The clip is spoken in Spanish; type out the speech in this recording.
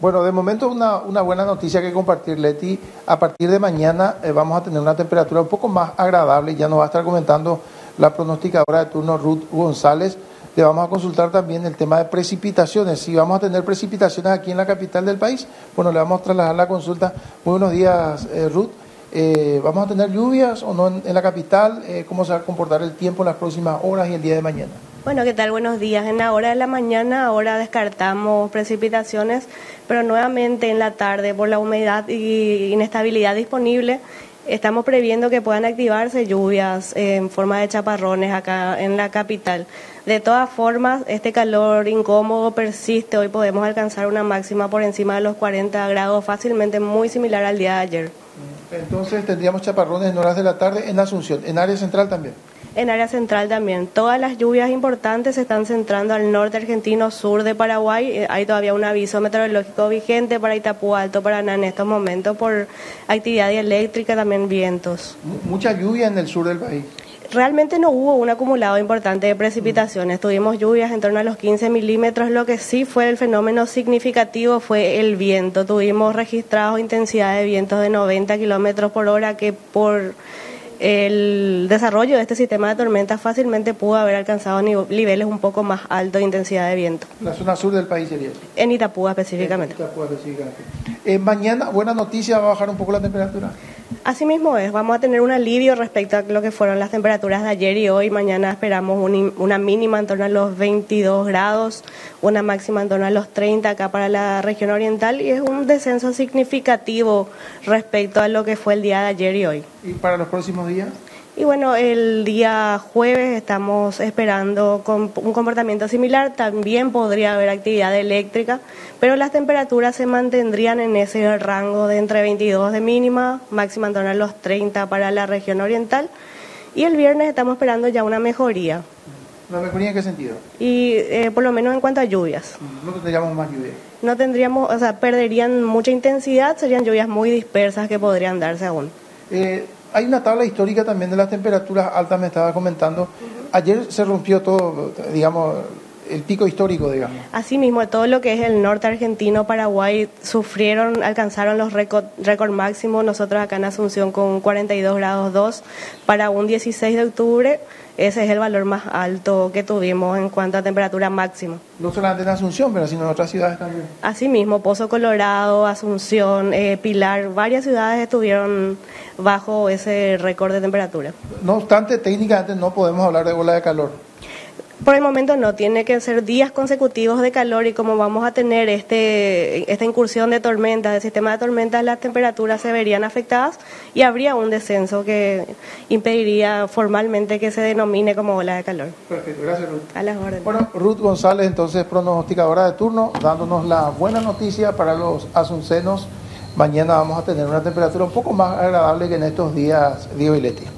Bueno, de momento una buena noticia que compartir, Leti. A partir de mañana vamos a tener una temperatura un poco más agradable. Ya nos va a estar comentando la pronosticadora de turno, Ruth González. Le vamos a consultar también el tema de precipitaciones. Si vamos a tener precipitaciones aquí en la capital del país, bueno, le vamos a trasladar la consulta. Muy buenos días, Ruth. ¿Vamos a tener lluvias o no en la capital? ¿Cómo se va a comportar el tiempo en las próximas horas y el día de mañana? Bueno, ¿qué tal? Buenos días. En la hora de la mañana ahora descartamos precipitaciones, pero nuevamente en la tarde por la humedad y inestabilidad disponible estamos previendo que puedan activarse lluvias en forma de chaparrones acá en la capital. De todas formas, este calor incómodo persiste. Hoy podemos alcanzar una máxima por encima de los 40 grados, fácilmente muy similar al día de ayer. Entonces tendríamos chaparrones en horas de la tarde en Asunción, en área central también. En área central también. Todas las lluvias importantes se están centrando al norte argentino, sur de Paraguay. Hay todavía un aviso meteorológico vigente para Itapú, Alto Paraná en estos momentos por actividad eléctrica, también vientos. Mucha lluvia en el sur del país. Realmente no hubo un acumulado importante de precipitaciones. Tuvimos lluvias en torno a los 15 milímetros. Lo que sí fue el fenómeno significativo fue el viento. Tuvimos registrados intensidad de vientos de 90 kilómetros por hora que por el desarrollo de este sistema de tormentas fácilmente pudo haber alcanzado niveles un poco más altos de intensidad de viento. La zona sur del país sería. En Itapúa específicamente. Mañana, buena noticia, va a bajar un poco la temperatura. Así mismo es, vamos a tener un alivio respecto a lo que fueron las temperaturas de ayer y hoy. Mañana esperamos una mínima en torno a los 22 grados, una máxima en torno a los 30 acá para la región oriental, y es un descenso significativo respecto a lo que fue el día de ayer y hoy. ¿Y para los próximos días? Y bueno, el día jueves estamos esperando con un comportamiento similar. También podría haber actividad eléctrica, pero las temperaturas se mantendrían en ese rango de entre 22 de mínima, máxima en torno a los 30 para la región oriental. Y el viernes estamos esperando ya una mejoría. ¿Una mejoría en qué sentido? Y por lo menos en cuanto a lluvias. No tendríamos más lluvia. No tendríamos, o sea, perderían mucha intensidad, serían lluvias muy dispersas que podrían darse aún. Hay una tabla histórica también de las temperaturas altas, me estaba comentando. Ayer se rompió todo, digamos, el pico histórico, digamos. Asimismo, todo lo que es el norte argentino, Paraguay, alcanzaron los récord máximos. Nosotros acá en Asunción con 42 grados 2 para un 16 de octubre. Ese es el valor más alto que tuvimos en cuanto a temperatura máxima. No solamente en Asunción, pero sino en otras ciudades también. Asimismo, Pozo Colorado, Asunción, Pilar, varias ciudades estuvieron bajo ese récord de temperatura. No obstante, técnicamente no podemos hablar de ola de calor. Por el momento no, tiene que ser días consecutivos de calor, y como vamos a tener esta incursión de tormentas, del sistema de tormentas, las temperaturas se verían afectadas y habría un descenso que impediría formalmente que se denomine como ola de calor. Perfecto, gracias, Ruth. A las órdenes. Bueno, Ruth González, entonces pronosticadora de turno, dándonos la buena noticia para los asuncenos. Mañana vamos a tener una temperatura un poco más agradable que en estos días, Diego y Leti.